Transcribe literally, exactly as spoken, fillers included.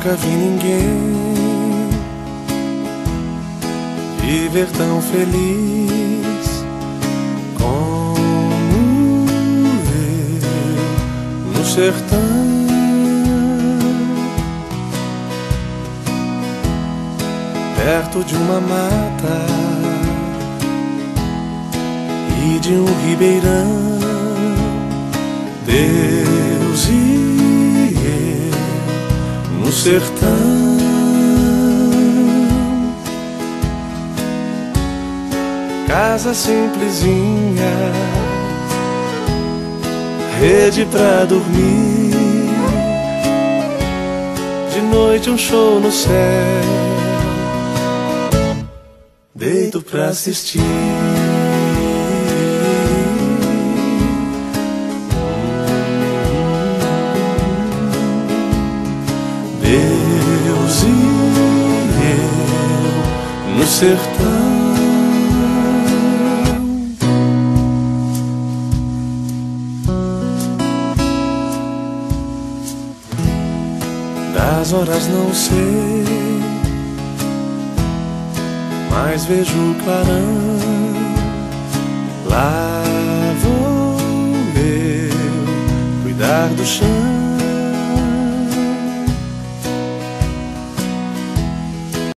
nunca vi ninguém viver tão feliz como eu no sertão. Perto de uma mata e de um ribeirão, Deus e eu no sertão. Casa simplesinha, rede pra dormir, de noite um show no céu, deito pra assistir. Deus e eu no sertão. Das horas não sei, mas vejo o clarão. Lá vou eu cuidar do chão.